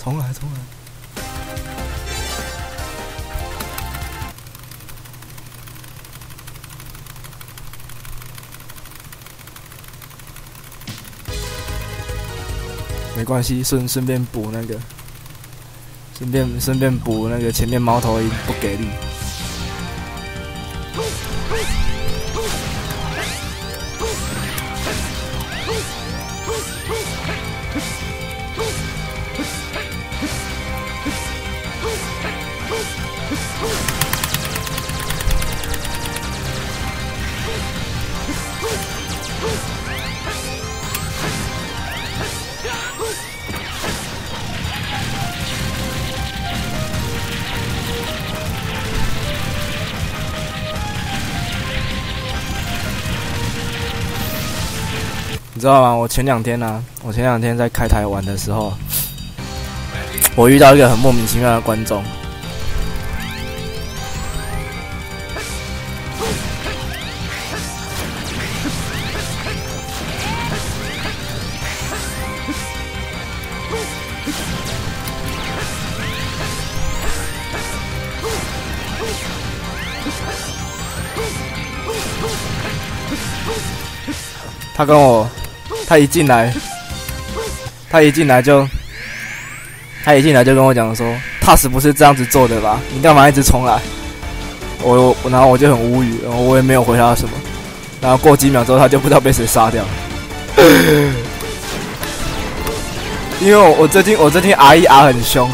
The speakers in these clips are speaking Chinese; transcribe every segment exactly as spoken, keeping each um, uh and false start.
重来重来。没关系，顺顺便补那个，顺便顺便补那个前面猫头鹰不给力。你知道吗？我前两天呢、啊，我前两天在开台玩的时候，我遇到一个很莫名其妙的观众。他跟我，他一进来，他一进来就，他一进来就跟我讲说 ，T A S 不是这样子做的吧？你干嘛一直重来？我我然后我就很无语，然后我也没有回他什么。然后过几秒之后，他就不知道被谁杀掉了。因为我我最近我最近 R 一 R 很凶。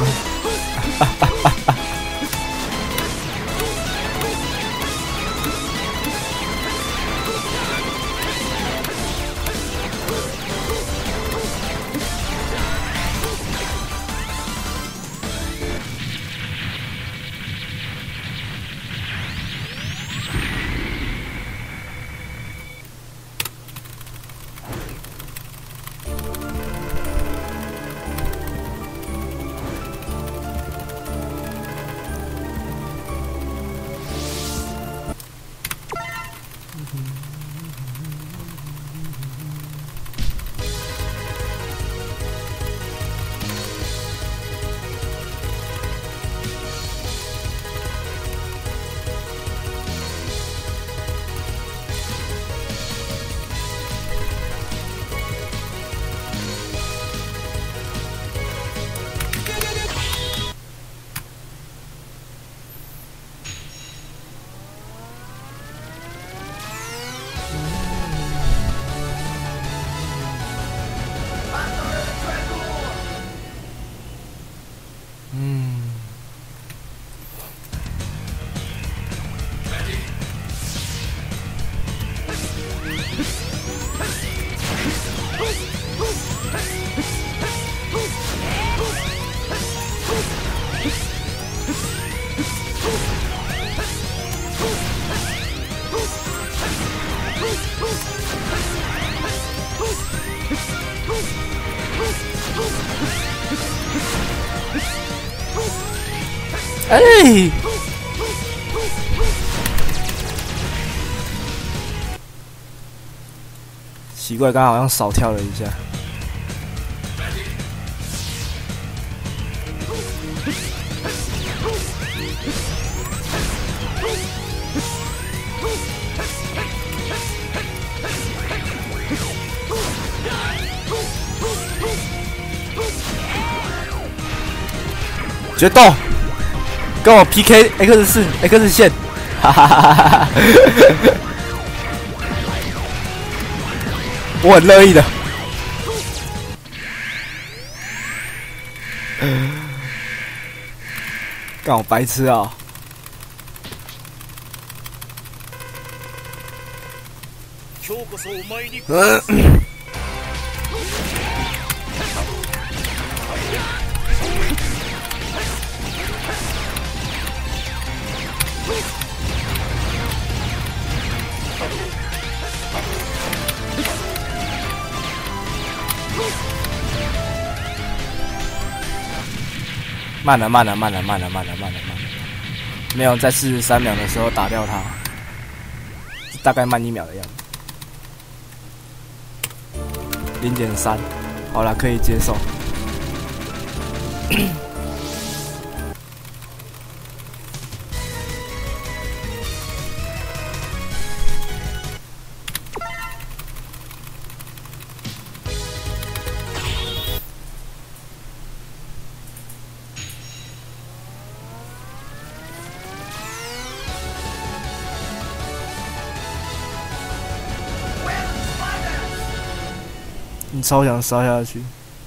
哎、欸，奇怪，刚刚好像少跳了一下。决斗，跟我 P K X 四 X 线，哈哈哈哈哈！我很乐意的。干我白痴啊！嗯。慢了，慢了，慢了，慢了，慢了，慢了，慢了，没有在四十三秒的时候打掉它，大概慢一秒的样子，零点三，好了，可以接受。 你超想杀下去。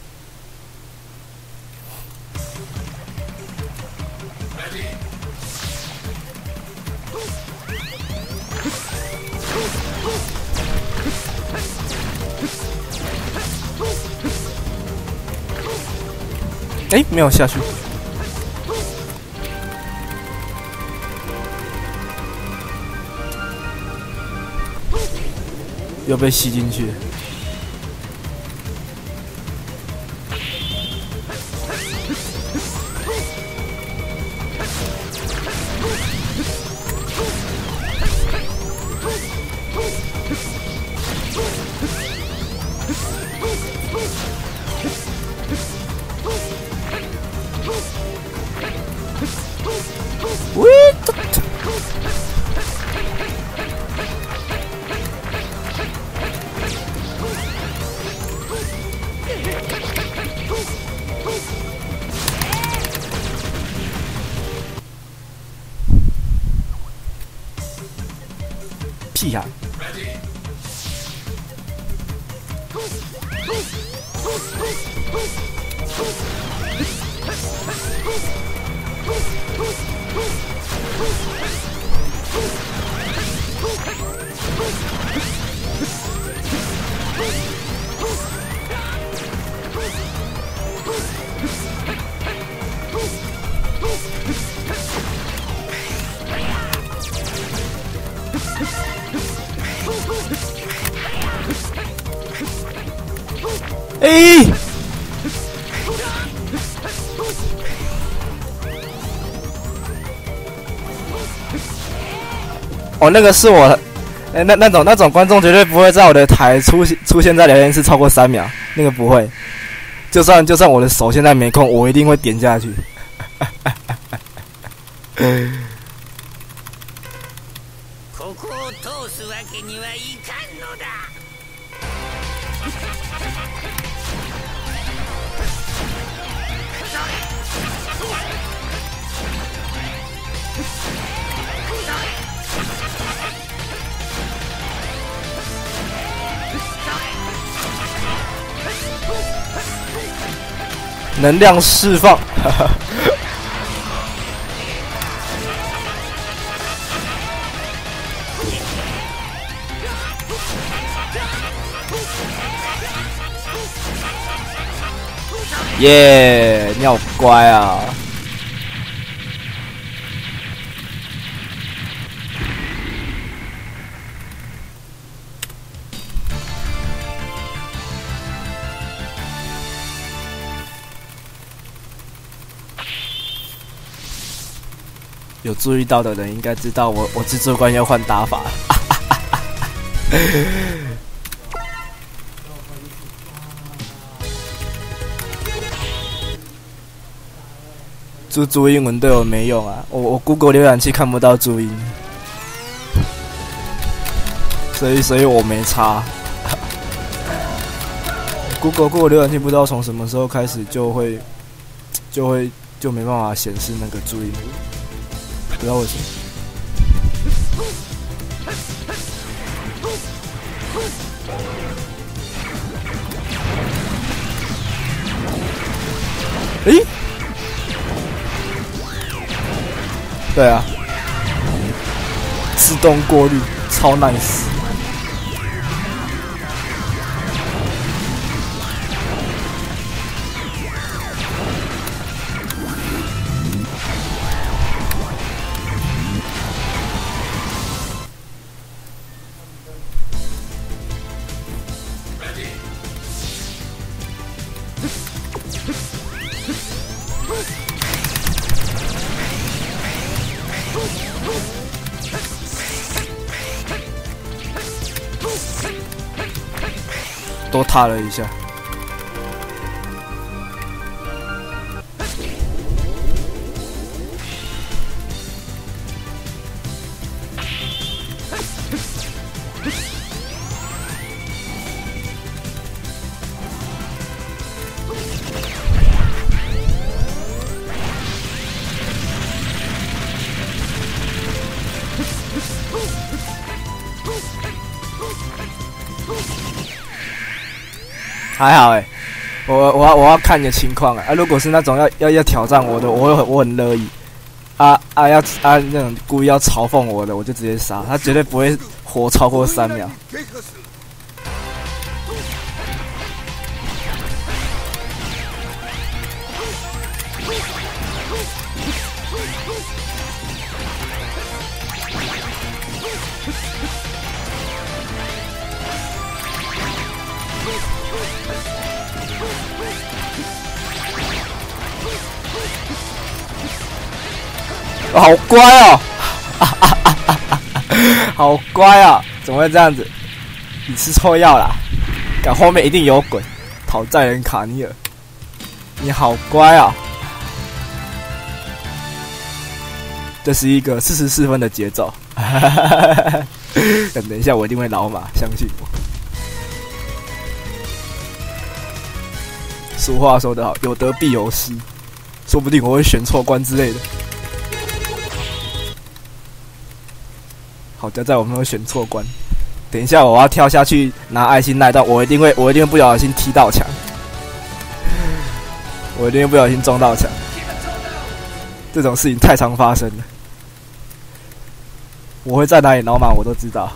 哎、欸，没有下去。又被吸进去了。喂，屁呀！哎、欸！哦，那个是我，哎、欸，那那种那种观众绝对不会在我的台出现出现在聊天室超过三秒，那个不会。就算就算我的手现在没空，我一定会点下去。 ここを通すわけにはいかんのだ。 能量释放，耶！ yeah, 你好乖啊！有注意到的人应该知道我我制作官要换打法了。注注英文对我没用啊，我我 Google 浏览器看不到注音，所以所以我没差。Google Google 浏览器不知道从什么时候开始就会就会就没办法显示那个注音，不知道为什么。诶、欸，对啊，自动过滤，超 nice。多踏了一下， 还好哎、欸，我我要我要看你的情况啊。如果是那种要要要挑战我的，我会我很乐意。啊啊要啊那种故意要嘲讽我的，我就直接杀他，绝对不会活超过三秒。哦、好乖哦，好乖啊！怎么会这样子？你吃错药啦！赶后面一定有鬼，讨债人卡尼尔，你好乖啊！这是一个四十四分的节奏，等一下我一定会老马，相信我。俗话说得好，有得必有失，说不定我会选错关之类的。好在在我没有选错关。等一下我要跳下去拿爱心那一段，我一定会，我一定会不小心踢到墙，我一定会不小心撞到墙。这种事情太常发生了。我会在哪里挠马，我都知道。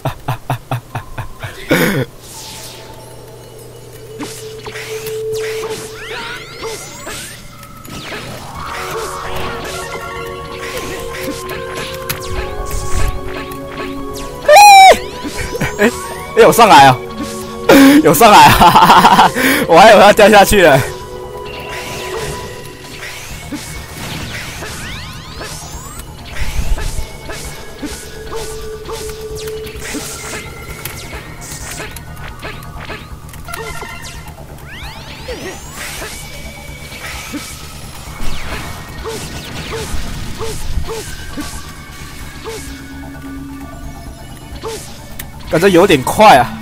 哎、欸，欸、有上来啊、喔，有上来啊！我还以为要掉下去了。感觉有点快啊！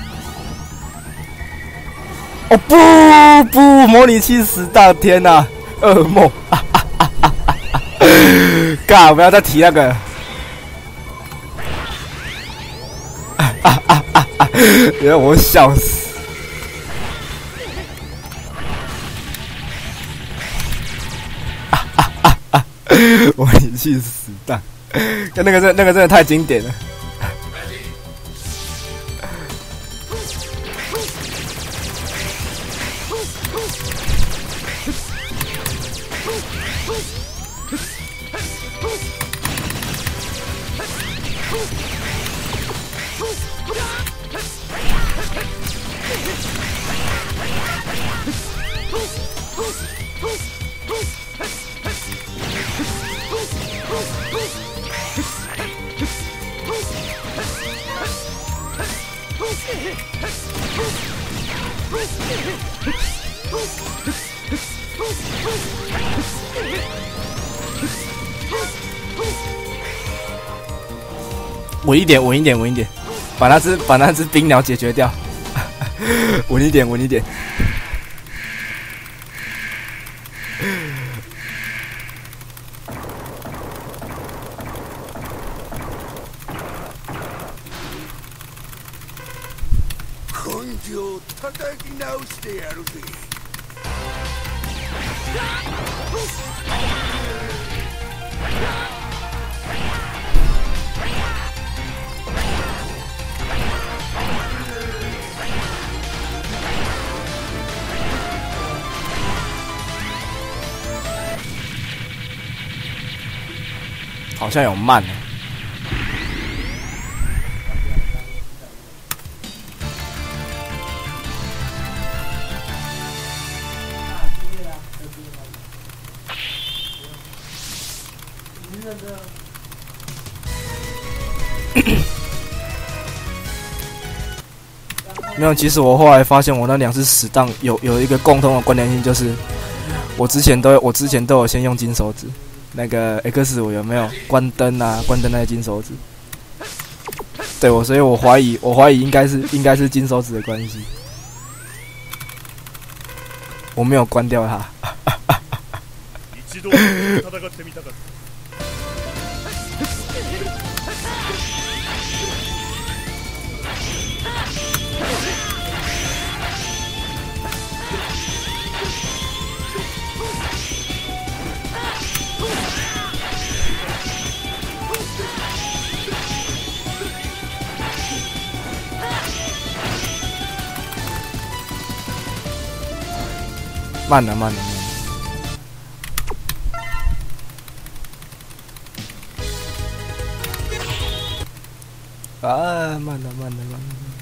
哦不不，模拟器死到天哪、啊，噩梦！嘎，不要再提那个！别让我笑死！模拟器死蛋，那个真那个真的太经典了。稳一点，稳一点，稳一点，把那只把那只冰鸟解决掉。稳一点，稳一点。 根性叩き直してやるぜ。 好像有慢、欸。没有，其实我后来发现，我那两只死档有有一个共同的关联性，就是我之前都有我之前都有先用金手指。那个 X 我有没有关灯啊？关灯那些金手指，对我，所以我怀疑，我怀疑应该是应该是金手指的关系，我没有关掉它。 慢了，慢了，慢了。啊，慢了，慢了，慢了。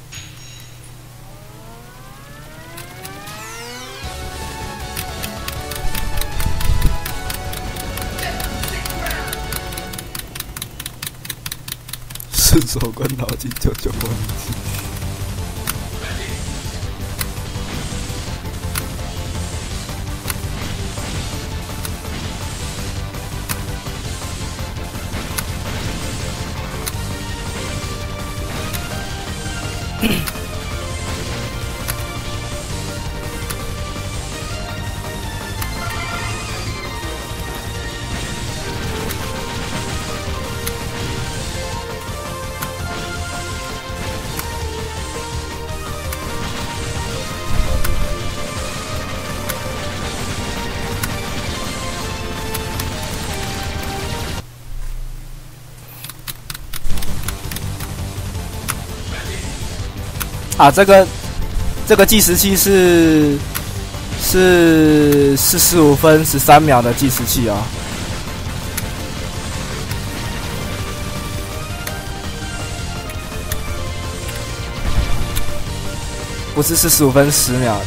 顺手关脑筋救救我！啊，这个这个计时器是是四十五分十三秒的计时器哦，不是四十五分十秒的。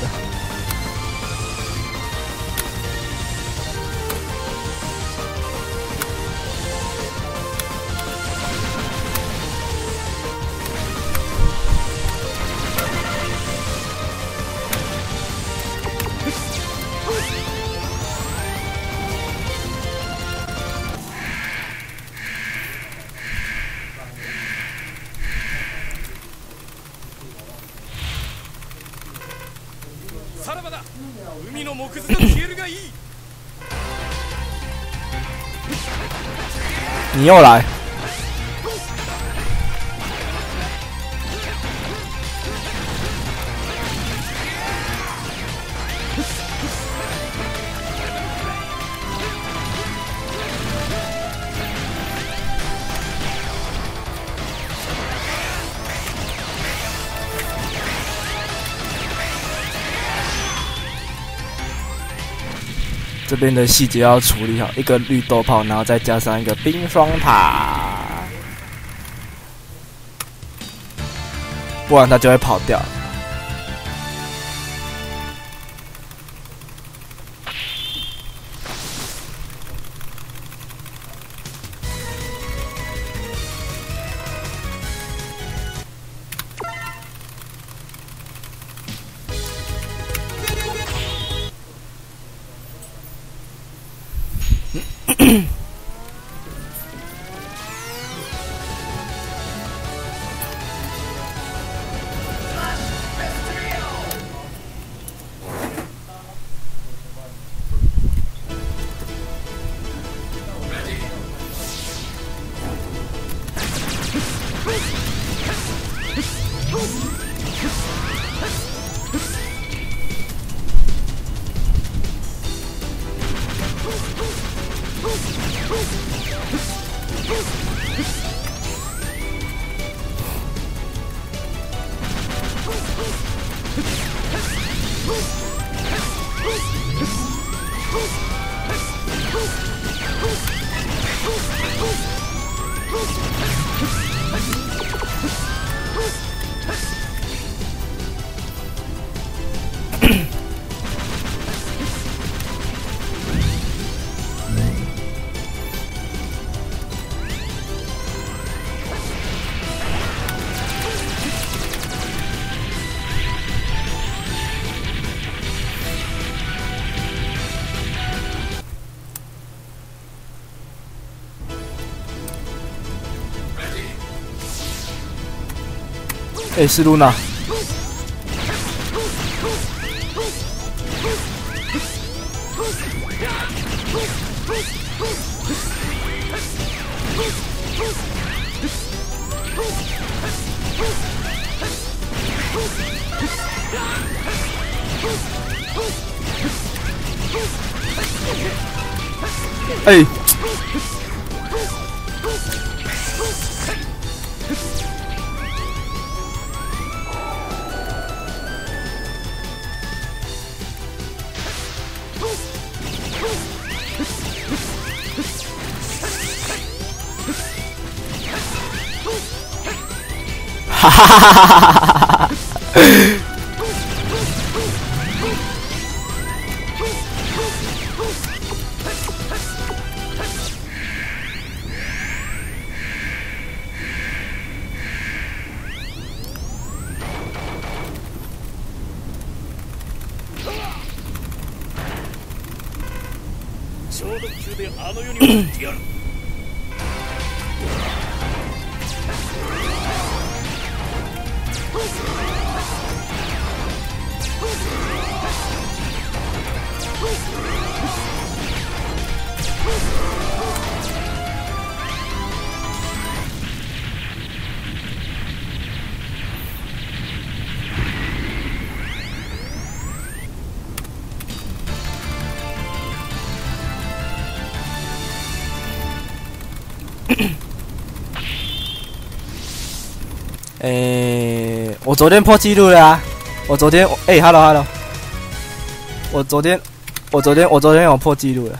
さらばだ。海の木図が消えるがいい。 你又来。这边的细节要处理好，一个绿豆炮，然后再加上一个冰霜塔，不然他就会跑掉。哎、欸，是露娜。哎、欸。 哈哈哈哈哈哈！ 消毒中であの世に送ってやる。 诶、欸，我昨天破纪录了啊！我昨天，诶、欸、，hello hello， 我昨天，我昨天，我昨天有破纪录了。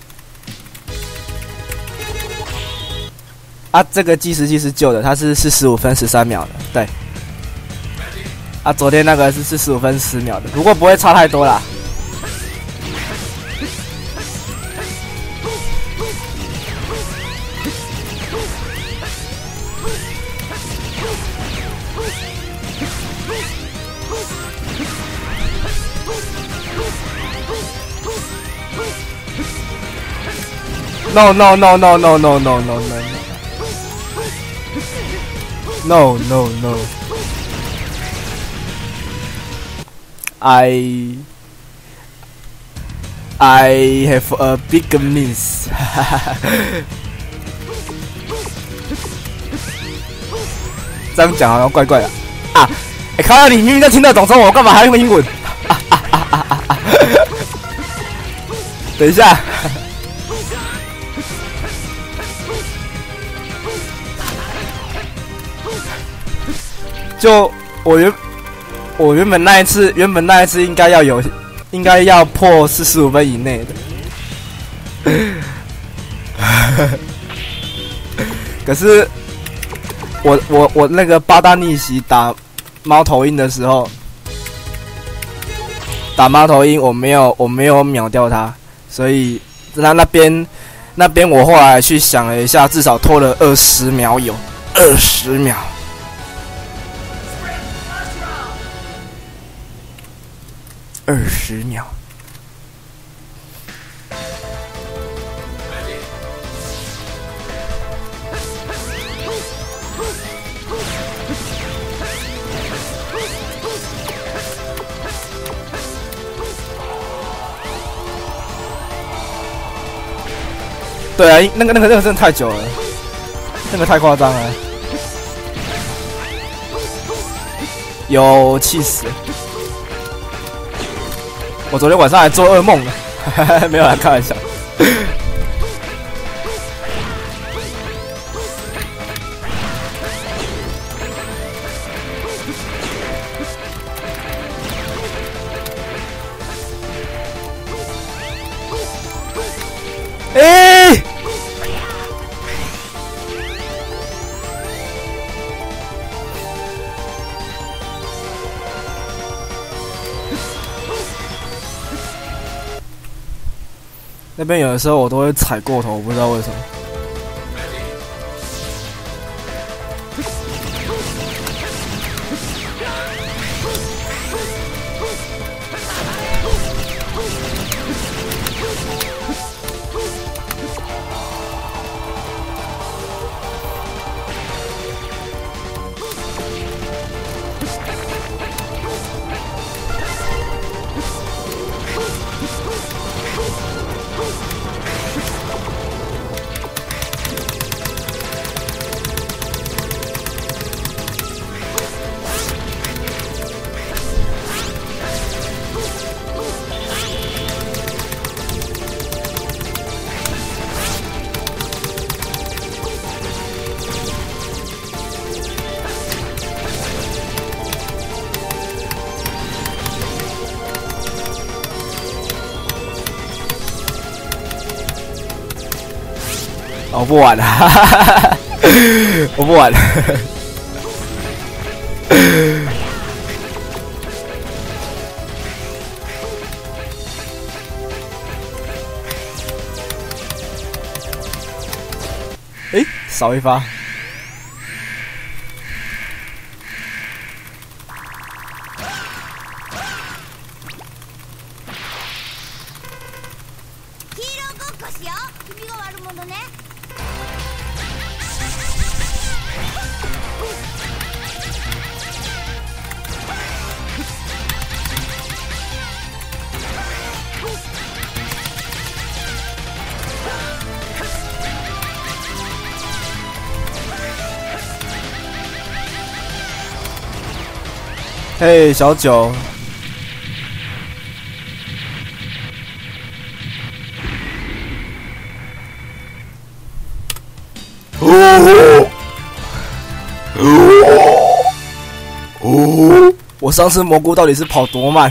啊，这个计时器是旧的，它是四十五分十三秒的，对。啊，昨天那个是四十五分十秒的，不过不会差太多啦。No no no no no no no no no no no no I I have a big miss 这样讲好像怪怪的啊！哎、欸，看到你明明就听得懂中文，我干嘛还用英文？啊啊啊啊啊啊等一下。就我原我原本那一次，原本那一次应该要有，应该要破四十五分以内的。可是我我我那个八大逆袭打猫头鹰的时候，打猫头鹰我没有我没有秒掉它，所以那那边那边我后来去想了一下，至少拖了二十秒有二十秒。二十秒，对啊，那个那个那个真的太久了，那个太夸张了，有气死了。我昨天晚上还做噩梦呢，没有来开玩笑。哎、欸！那边有的时候我都会踩过头，我不知道为什么。 我不玩了，我不玩了。哎、欸，少一发。嘿，小九，哦哦哦！我上次蘑菇到底是跑多慢？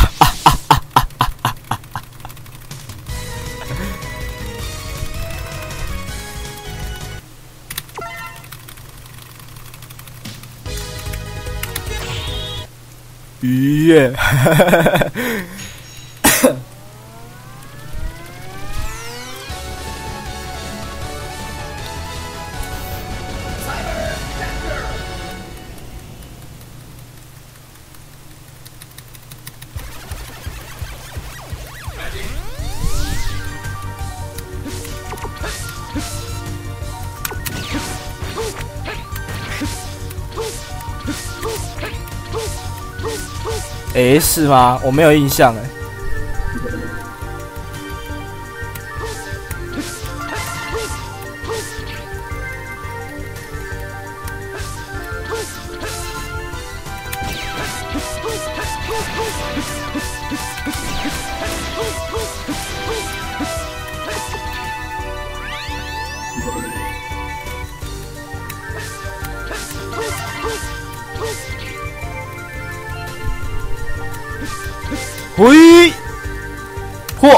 愉悦，哎、欸，是吗？我没有印象哎。喂，嚯！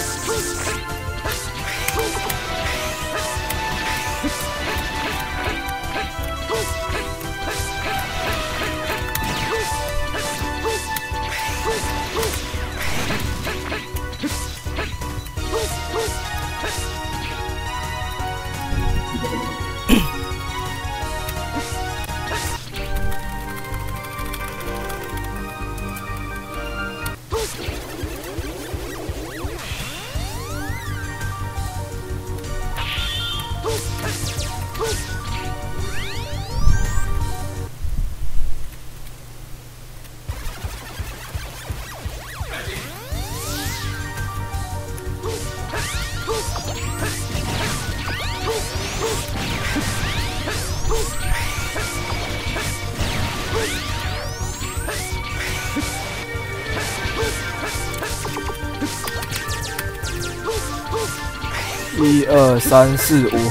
一二三四五，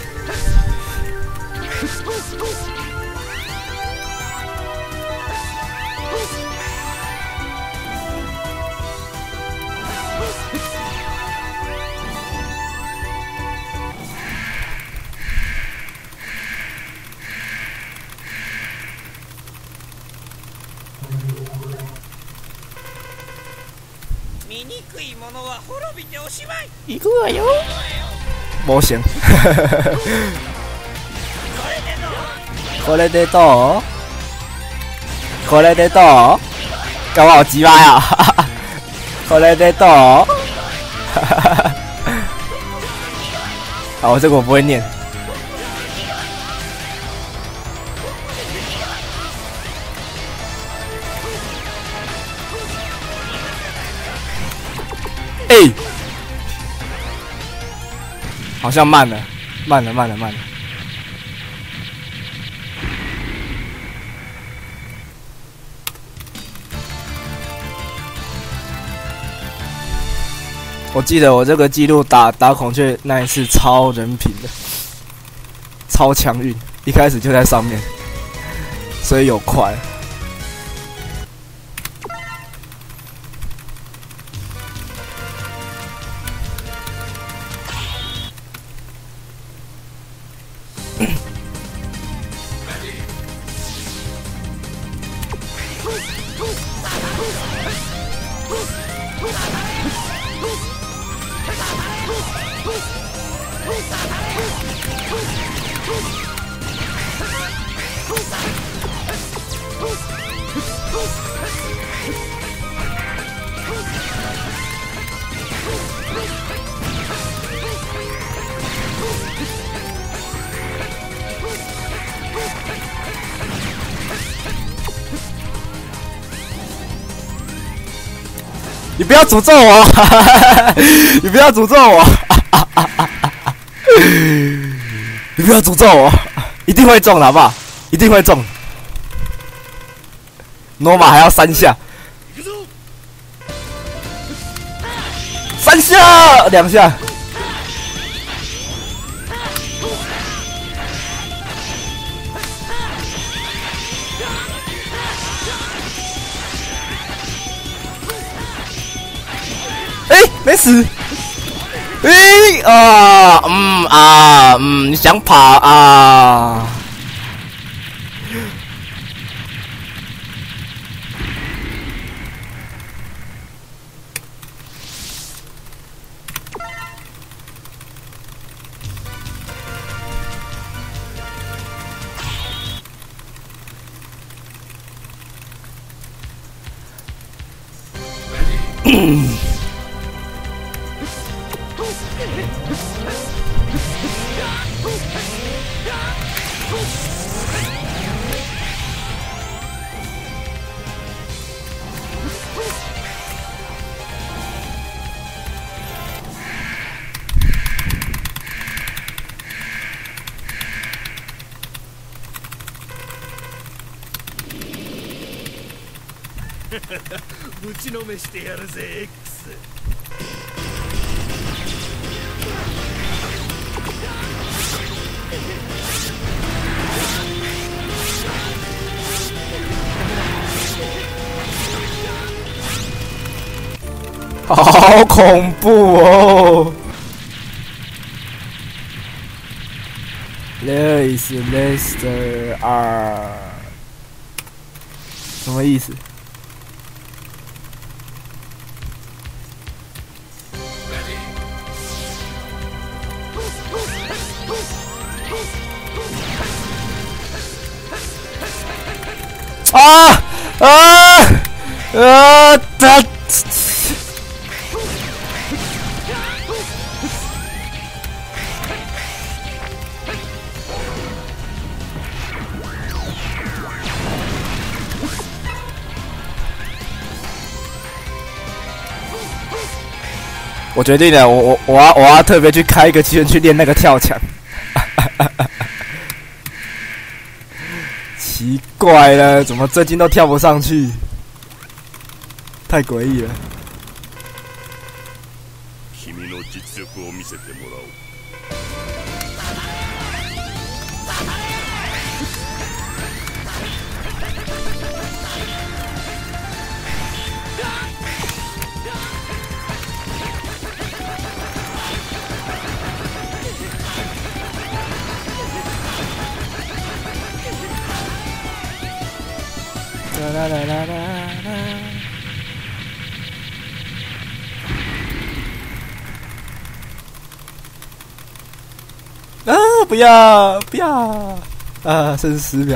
醜いものは滅びておしまい。 行くわよ。模型。これでどう？これでどう？干嘛好鸡巴呀？これでどう？好，我这个我不会念。哎、欸，好像慢了，慢了，慢了，慢了。我记得我这个记录打打孔雀那一次超人品的，超强运，一开始就在上面，所以有快。 你不要诅咒我！你不要诅咒我！你不要诅咒我！一定会中的好不好？一定会中。诺玛还要三下，三下，两下。哎、欸，没死。哎、欸、啊，嗯啊，嗯，你想跑啊？ ぶちのめしてやるぜ X。 好恐怖哦 ！There is Lester R， 什么意思？啊啊啊！他。我决定了，我我我要我要特别去开一个机缘去练那个跳墙。奇怪了，怎么最近都跳不上去？太诡异了。 君の実力を見せてもらおう。 啦啦啦啦啦！啊！不要不要！啊，剩十秒。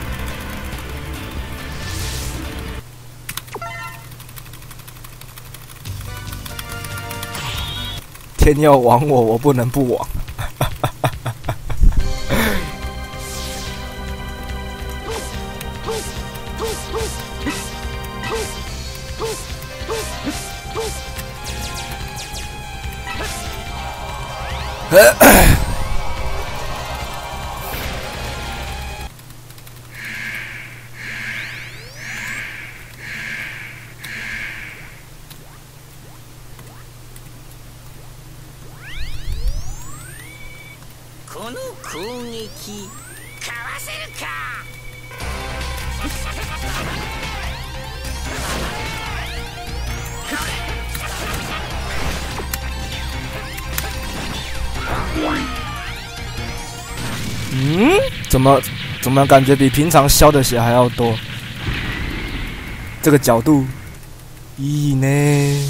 天要亡我，我不能不亡。 この攻撃かわせるか。 嗯嗯，怎么怎么感觉比平常消的血还要多？这个角度，咦呢？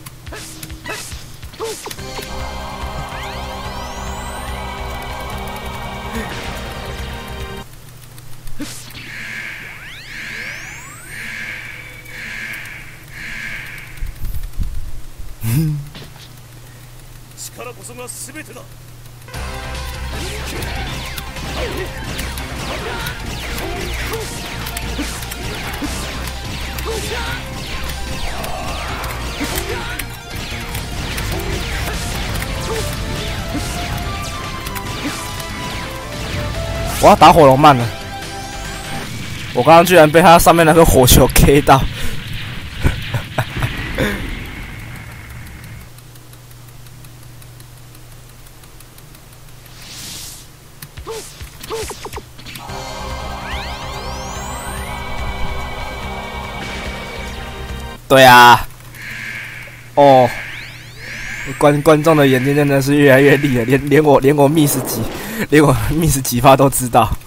力こそが全てだ。 我要打火龙慢了，我刚刚居然被他上面那个火球 K 到。对啊，哦，观观众的眼睛真的是越来越利了，连连我连我 miss 几，连我 miss 几发都知道。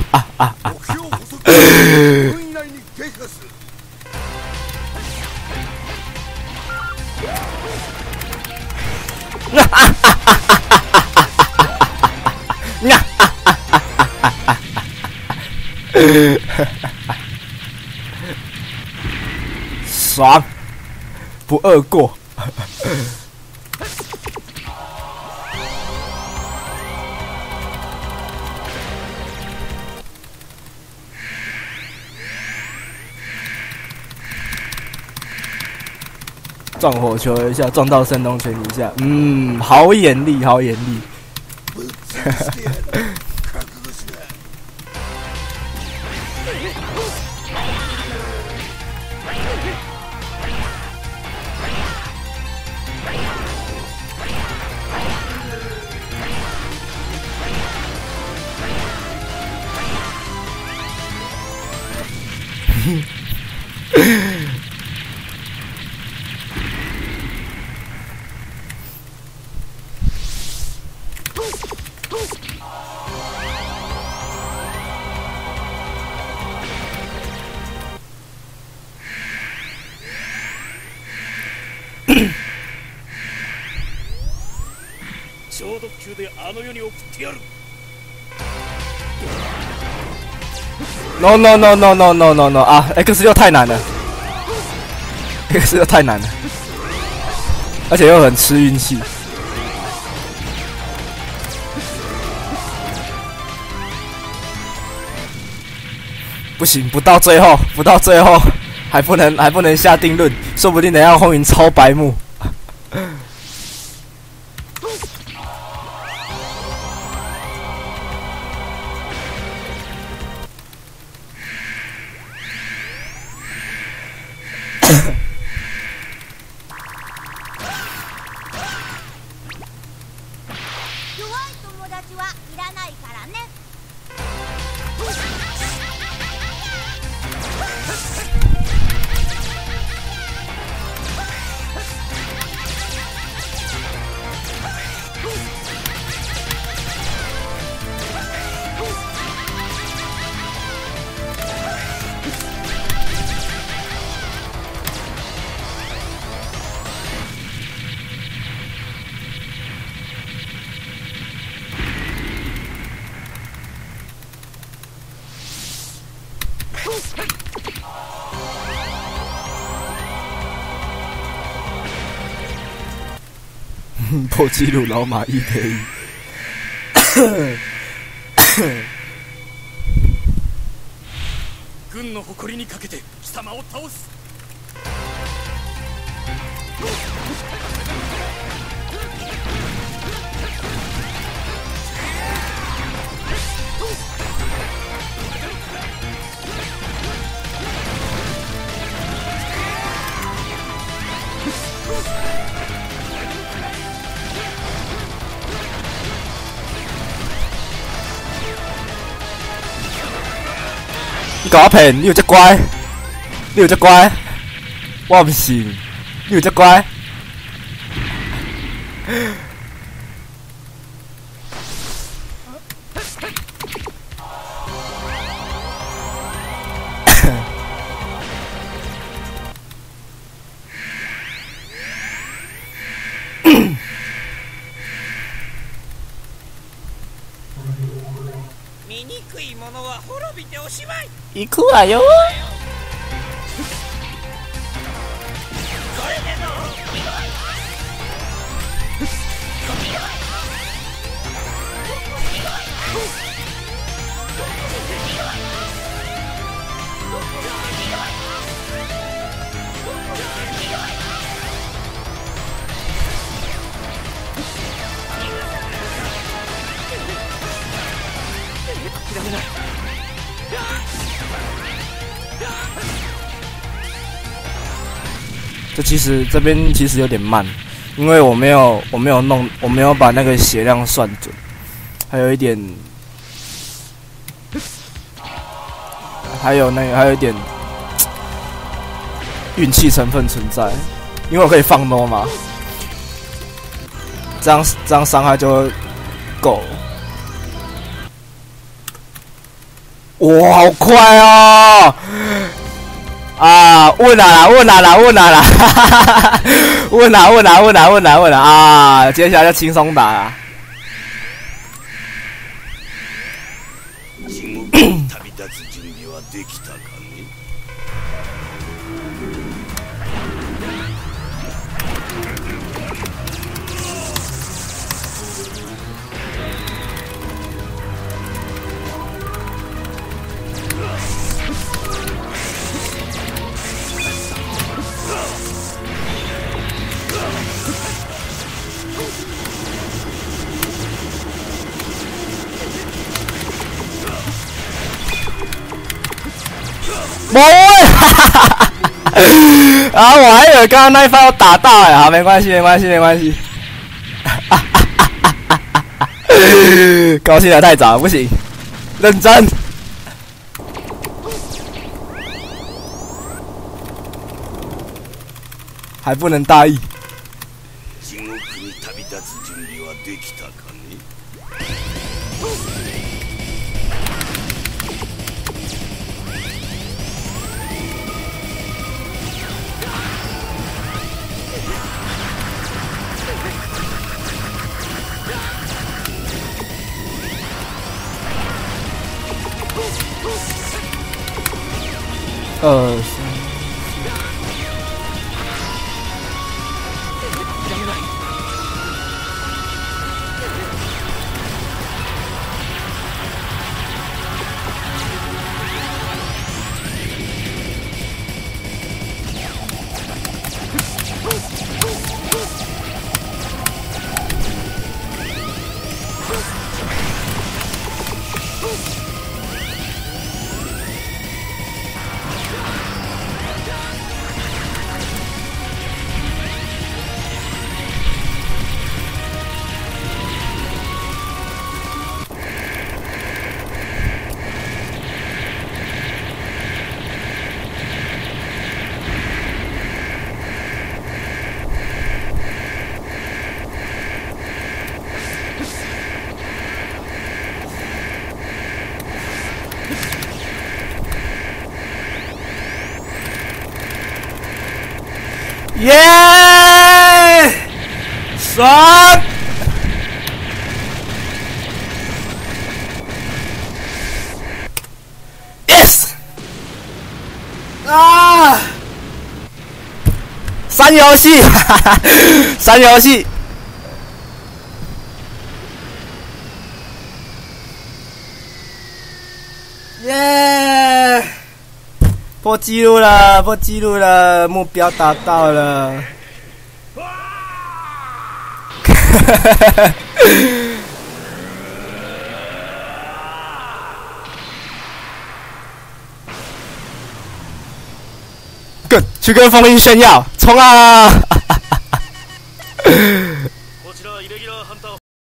爽，不饿过。撞火球一下，撞到圣东拳一下，嗯，好眼力，好眼力。 超特急であの世に送ってやる。 No no no no no no no no 啊 ！X 六太难了 ，X 六太难了，而且又很吃运气。不行，不到最后，不到最后，还不能还不能下定论，说不定等下红云超白目。破纪录老马一赔一。 軍の誇りにかけて貴様を倒す。 你搞我骗，你有只乖，你有只乖，我唔信，你有只乖。 い者は滅びておしまい。 行くわよ。 これでどう？ 这其实这边其实有点慢，因为我没有我没有弄我没有把那个血量算准，还有一点，还有那个还有一点运气成分存在，因为我可以放 no 嘛，这样这样伤害就会够。哇，好快哦！啊，问啊啦，问啊啦，问啊啦，问啊问啊问啊问啊问啊啊！接下来就轻松打啦。不会，啊！我还以为刚刚那一发我打到哎，好，没关系，没关系，没关系。高兴的太早，不行，认真。还不能大意。二三。耶！爽！啊！三游戏，哈哈，三游戏。耶！破纪录了，破纪录了，目标达到了。哈哈哈哈。去跟风音炫耀，冲啊！